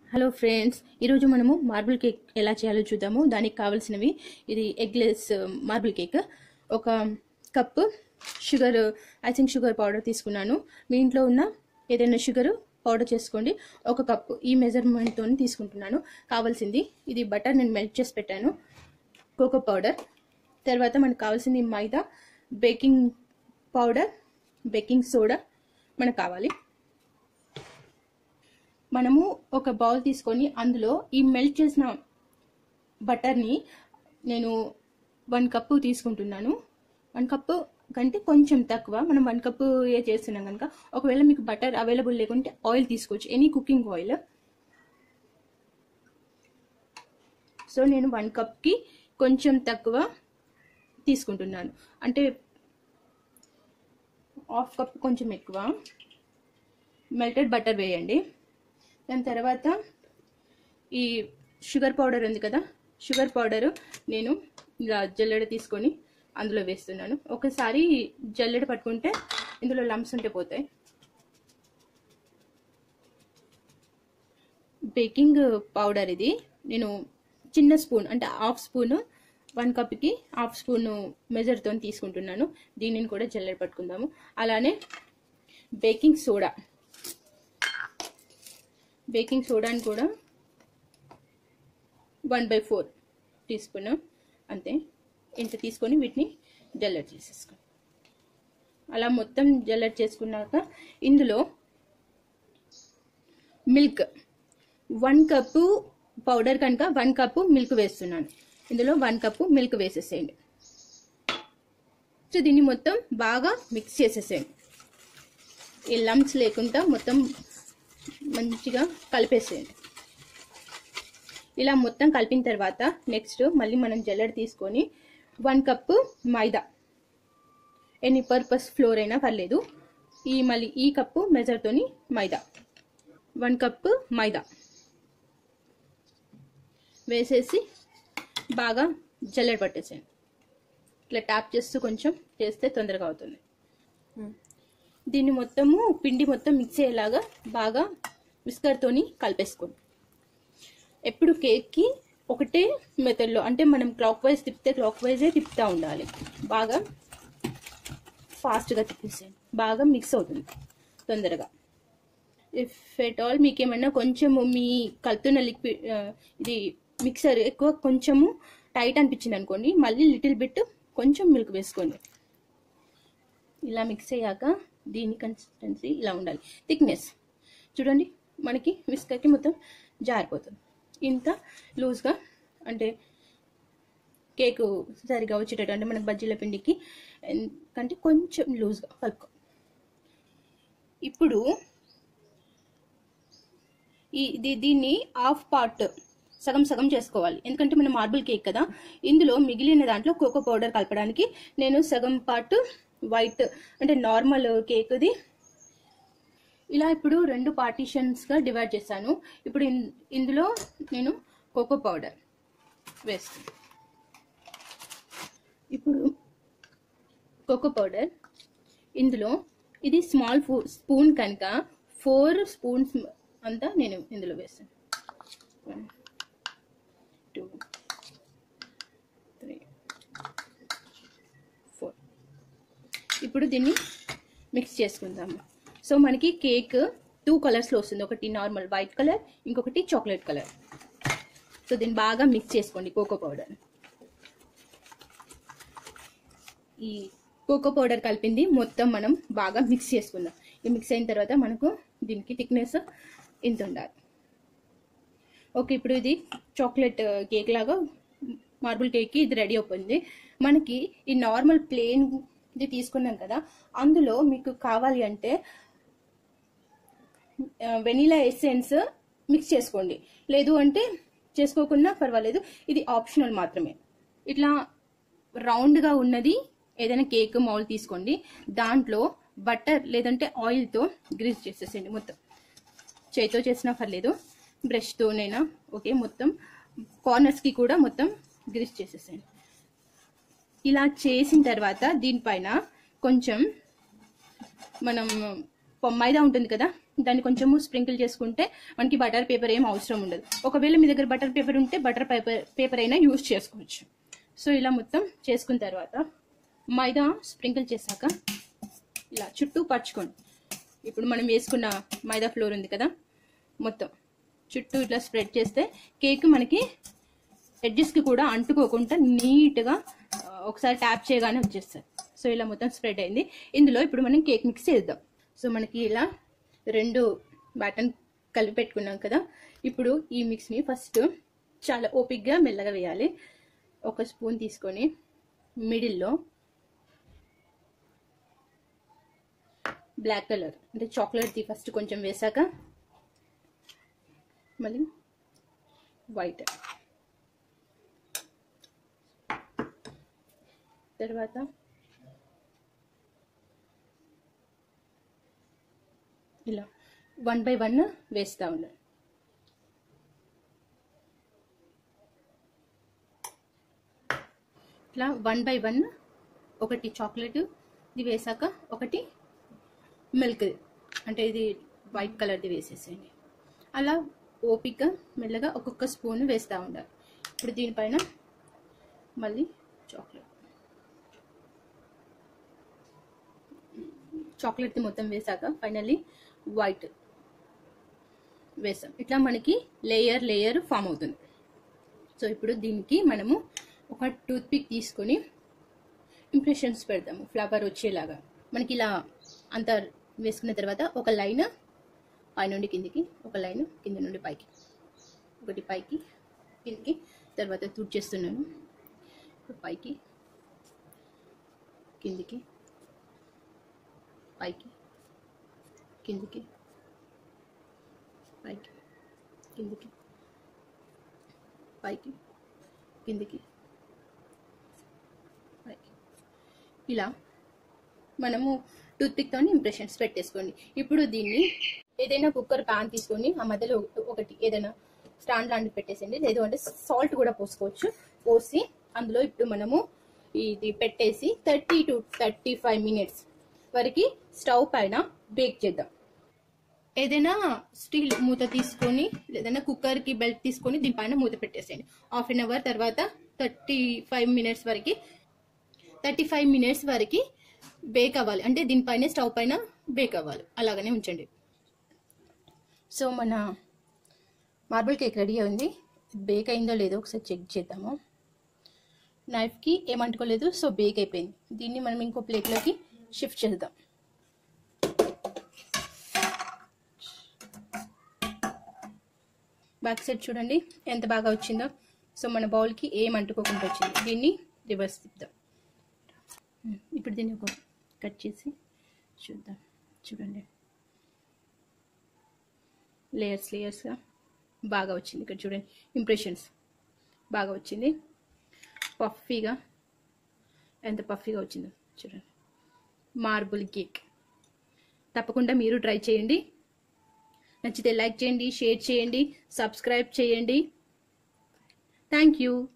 Hello friends, ఈరోజు మనము marble cake ఎలా చేయాలో చూద్దాము. దానికి కావాల్సినవి ఇది ఎగ్లెస్ మార్బుల్ కేక్. ఒక cup sugar, icing sugar powder తీసుకున్నాను. మీ ఇంట్లో ఉన్న ఏదైనా షుగర్ పౌడర్ చేసుకోండి. ఒక కప్పు ఈ మెజర్మెంట్తో తీసుకుంటున్నాను. కావాల్సింది ఇది బటర్, నేను మెల్ట్ చేసి పెట్టాను. కోకో పౌడర్, తర్వాత మనకు కావాల్సింది maida, baking powder, baking soda మనకు కావాలి. మనము ఒక బౌల్ తీసుకొని అందులో ఈ మెల్ట్ చేసిన బటర్ని నేను 1 కప్పు తీసుకుంటున్నాను. 1 కప్పు కంటే కొంచెం తక్కువ. మనం 1 కప్పు చేస్తున్నాం కనుక ఒకవేళ మీకు బటర్ అవైలబుల్ లేకుంటే ఆయిల్ తీసుకోవచ్చు, ఎనీ కుకింగ్ ఆయిల్. సో నేను 1 కప్కి కొంచెం తక్కువ తీసుకుంటున్నాను, అంటే 1/2 కప్ కొంచెం ఎక్కువ మెల్టెడ్ బటర్ వేయండి. దాని తర్వాత ఈ షుగర్ పౌడర్ ఉంది కదా, షుగర్ పౌడరు నేను ఇలా జల్లెడ తీసుకొని అందులో వేస్తున్నాను. ఒకసారి జల్లెడ పట్టుకుంటే ఇందులో లంప్స్ ఉంటే పోతాయి. బేకింగ్ పౌడర్ ఇది నేను చిన్న స్పూన్, అంటే 1/2 స్పూన్, 1 కప్కి 1/2 స్పూన్ మెజర్తో తీసుకుంటున్నాను. దీనిని కూడా జల్లెడ పట్టుకుందాము. అలానే బేకింగ్ సోడా, బేకింగ్ సోడాని కూడా 1/4 టీ స్పూన్ అంతే. ఇంత తీసుకొని వీటిని జల్లెడ చేసేసుకోండి. అలా మొత్తం జల్లెడ చేసుకున్నాక ఇందులో మిల్క్, 1 కప్పు పౌడర్ కనుక 1 కప్పు మిల్క్ వేస్తున్నాను. ఇందులో 1 కప్పు మిల్క్ వేసేసేయండి. సో దీన్ని మొత్తం బాగా మిక్స్ చేసేసేయండి. ఈ లంప్స్ లేకుండా మొత్తం మంచిగా కలిపేసేయండి. ఇలా మొత్తం కలిపిన తర్వాత నెక్స్ట్ మళ్ళీ మనం జల్లెడ తీసుకొని 1 cup maida, any purpose flour అయినా పర్లేదు. మళ్ళీ ఈ కప్పు మెజర్తోని మైదా, 1 కప్పు మైదా వేసేసి బాగా జల్లెడ పట్టేసేయండి. ఇట్లా ట్యాప్ చేస్తూ కొంచెం చేస్తే తొందరగా అవుతుంది. దీన్ని మొత్తము పిండి మొత్తం మిక్స్ అయ్యేలాగా బాగా విస్కర్తోని కలిపేసుకోండి. ఎప్పుడు కేక్కి ఒకటే మెథడ్లో, అంటే మనం క్లాక్ వైజ్ తిప్పితే క్లాక్ వైజే తిప్పుతూ ఉండాలి. బాగా ఫాస్ట్గా తిప్పేసేయండి, బాగా మిక్స్ అవుతుంది తొందరగా. ఇఫ్ ఎట్ ఆల్ మీకు ఏమన్నా కొంచెము మీ కలుపుతున్న లిక్విడ్ ఇది మిక్సర్ ఎక్కువ కొంచెము టైట్ అనిపించింది అనుకోండి, మళ్ళీ లిటిల్ బిట్ కొంచెం మిల్క్ వేసుకోండి. ఇలా మిక్స్ అయ్యాక దీని కన్సిస్టెన్సీ ఇలా ఉండాలి. థిక్నెస్ చూడండి, మనకి విస్కర్కి మొత్తం జారిపోతుంది. ఇంత లూజ్గా, అంటే కేకు సరిగా వచ్చేటట్టు, అంటే మనకు బజ్జీల పిండికి కంటే కొంచెం లూజ్గా కలుపుకో. ఇప్పుడు దీన్ని 1/2 పార్ట్ సగం సగం చేసుకోవాలి. ఎందుకంటే మన మార్బుల్ కేక్ కదా, ఇందులో మిగిలిన దాంట్లో కోకో పౌడర్ కలపడానికి నేను సగం పార్ట్ వైట్, అంటే నార్మల్ కేక్ది ఇలా ఇప్పుడు 2 పార్టీషన్స్గా డివైడ్ చేశాను. ఇప్పుడు ఇందులో నేను కోకో పౌడర్ వేస్తాను. ఇప్పుడు కోకో పౌడర్ ఇందులో, ఇది స్మాల్ స్పూన్ కనుక 4 స్పూన్స్ అంతా నేను ఇందులో వేస్తాను. 1 2 3 4. ఇప్పుడు దీన్ని మిక్స్ చేసుకుందాము. సో మనకి కేక్ 2 కలర్స్లో వస్తుంది, ఒకటి నార్మల్ వైట్ కలర్, ఇంకొకటి చాక్లెట్ కలర్. సో దీన్ని బాగా మిక్స్ చేసుకోండి. కోకో పౌడర్, ఈ కోకో పౌడర్ కలిపింది మొత్తం మనం బాగా మిక్స్ చేసుకుందాం. ఈ మిక్స్ అయిన తర్వాత మనకు దీనికి థిక్నెస్ ఇంత ఉండాలి. ఓకే, ఇప్పుడు ఇది చాక్లెట్ కేక్ లాగా మార్బుల్ కేక్కి ఇది రెడీ అయిపోయింది. మనకి ఈ నార్మల్ ప్లెయిన్ ఇది తీసుకున్నాం కదా, అందులో మీకు కావాలి అంటే వెనీలా ఎసెన్స్ మిక్స్ చేసుకోండి, లేదు అంటే చేసుకోకుండా పర్వాలేదు. ఇది ఆప్షనల్ మాత్రమే. ఇట్లా రౌండ్గా ఉన్నది ఏదైనా కేక్ మౌల్ తీసుకోండి, దాంట్లో బటర్ లేదంటే ఆయిల్తో గ్రీస్ చేసేసేయండి. మొత్తం చేతితో చేసినా పర్లేదు, బ్రష్తోనైనా ఓకే. మొత్తం కార్నర్స్కి కూడా మొత్తం గ్రీస్ చేసేసేయండి. ఇలా చేసిన తర్వాత దీనిపైన కొంచెం మనం మైదా ఉంటుంది కదా, దాన్ని కొంచెము స్ప్రింకిల్ చేసుకుంటే మనకి బటర్ పేపర్ ఏం అవసరం ఉండదు. ఒకవేళ మీ దగ్గర బటర్ పేపర్ ఉంటే బటర్ పేపర్ అయినా యూజ్ చేసుకోవచ్చు. సో ఇలా మొత్తం చేసుకున్న తర్వాత మైదా స్ప్రింకిల్ చేశాక ఇలా చుట్టూ పరుచుకోండి. ఇప్పుడు మనం వేసుకున్న మైదా ఫ్లోర్ ఉంది కదా, మొత్తం చుట్టూ ఇట్లా స్ప్రెడ్ చేస్తే కేక్ మనకి ఎడ్జెస్కి కూడా అంటుకోకుండా నీట్గా ఒకసారి ట్యాప్ చేయగానే వచ్చేస్తుంది. సో ఇలా మొత్తం స్ప్రెడ్ అయింది. ఇందులో ఇప్పుడు మనం కేక్ మిక్స్ చేద్దాం. సో మనకి ఇలా 2 బ్యాటర్ కలిపి పెట్టుకున్నాం కదా, ఇప్పుడు ఈ మిక్స్ని ఫస్ట్ చాలా ఓపిక్గా మెల్లగా వేయాలి. 1 స్పూన్ తీసుకొని మిడిల్లో బ్లాక్ కలర్ అంటే చాక్లెట్ది ఫస్ట్ కొంచెం వేసాక మళ్ళీ వైట్, తర్వాత ఇలా 1 by 1 వేస్తూ ఉండాలి. ఇట్లా 1 by 1 ఒకటి చాక్లెట్ ఇది వేసాక ఒకటి మిల్క్ అంటే ఇది వైట్ కలర్ది వేసేసేయండి. అలా ఓపిక్గా మెల్లగా ఒక్కొక్క స్పూన్ వేస్తూ ఉండాలి. ఇప్పుడు దీనిపైన మళ్ళీ చాక్లెట్ది మొత్తం వేసాక ఫైనల్లీ వైట్ వేసాం. ఇట్లా మనకి లేయర్ ఫామ్ అవుతుంది. సో ఇప్పుడు దీనికి మనము ఒక టూత్ పిక్ తీసుకొని ఇంప్రెషన్స్ పెడతాము ఫ్లవర్ వచ్చేలాగా. మనకి ఇలా అంతా వేసుకున్న తర్వాత ఒక లైన్ పై నుండి కిందికి, ఒక లైన్ కింద నుండి పైకి, ఒకటి పైకి కిందికి, తర్వాత తుడిచేస్తున్నాను. పైకి కిందికి, పైకి కిందికి, పైకి కిందికి, పైకి కిందికి, పైకి. ఇలా మనము టూత్పిక్తో ఇంప్రెషన్స్ పెట్టేసుకోండి. ఇప్పుడు దీన్ని ఏదైనా కుక్కర్ ప్యాన్ తీసుకొని ఆ మధ్యలో ఒకటి ఏదైనా స్టాండ్ లాంటిది పెట్టేసండి. లేదు అంటే సాల్ట్ కూడా పోసుకోవచ్చు. పోసి అందులో ఇప్పుడు మనము ఇది పెట్టేసి 30 to 35 minutes వరకు స్టవ్ పైన బేక్ చేద్దాం. ఏదైనా స్టీల్ మూత తీసుకొని లేదన్నా కుక్కర్కి బెల్ట్ తీసుకొని దీనిపైన మూత పెట్టేసేయండి. 1/2 hour తర్వాత 35 minutes వరకు బేక్ అవ్వాలి. అంటే దీనిపైన స్టవ్ పైన బేక్ అవ్వాలి. అలాగనే ఉంచండి. సో మన మార్బుల్ కేక్ రెడీ అయింది. బేక్ అయిందో లేదో ఒకసారి చెక్ చేద్దాము. నైఫ్కి ఏమంటుకోలేదు, సో బేక్ అయిపోయింది. దీన్ని మనం ఇంకో ప్లేట్లోకి షిఫ్ట్ చేద్దాం. బ్యాక్ సైడ్ చూడండి ఎంత బాగా వచ్చిందో. సో మన బౌల్కి ఏం అంటుకోకుండా వచ్చింది. దీన్ని రివర్స్ తిప్పుదాం. ఇప్పుడు దీన్ని ఒక కట్ చేసి చూద్దాం. చూడండి లేయర్స్గా బాగా వచ్చింది. ఇక్కడ చూడండి ఇంప్రెషన్స్ బాగా వచ్చింది. పఫీగా ఎంత పఫీగా వచ్చిందో చూడండి. మార్బుల్ కేక్ తప్పకుండా మీరు ట్రై చేయండి. నచ్చితే లైక్ చేయండి, షేర్ చేయండి, సబ్స్క్రైబ్ చేయండి. Thank you.